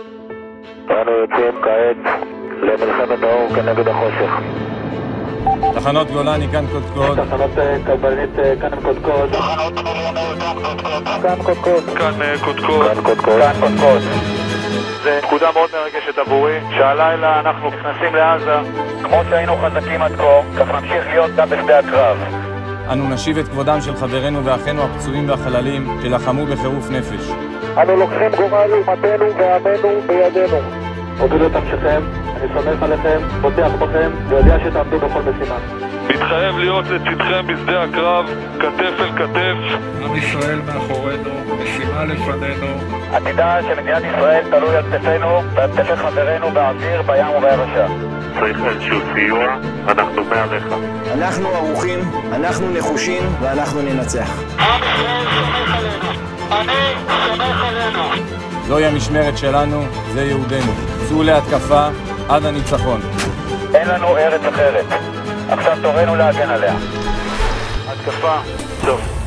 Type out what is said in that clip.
אנו יוצאים כעת למלחמת האור כנגד החושך. תחנות גולני כאן קודקוד. תחנות קבלנית כאן קודקוד. תחנות כאן קודקוד. כאן קודקוד. כאן קודקוד. כאן קודקוד. זה נקודה מאוד מרגשת עבורי, שהלילה אנחנו נכנסים לעזה. כמו שהיינו חזקים עד כה, כך נמשיך להיות גם בשדה הקרב. אנו נשיב את כבודם של חברינו ואחינו הפצועים והחללים שלחמו בחירוף נפש. אנו לוקחים גורל אומתנו ועמנו בידינו. הובילו את המשכם, אני סומך עליכם, פותח בכם ויודע שתעמדו בכל משימה. מתחייב להיות לצדכם בשדה הקרב, כתף אל כתף. עם ישראל מאחורינו, משימה לפנינו. עתידה שמדינת ישראל תלוי על כתפינו ועל כתפי חברינו באוויר, בים וביבשה. צריך איזשהו סיוע, אנחנו מעליך. אנחנו ערוכים, אנחנו נחושים ואנחנו ננצח. עם ישראל סומך עלינו. אני סומך עלינו. זוהי המשמרת שלנו, זה יהודנו. צאו להתקפה עד הניצחון. אין לנו ארץ אחרת. עכשיו תורנו להגן עליה. התקפה, טוב.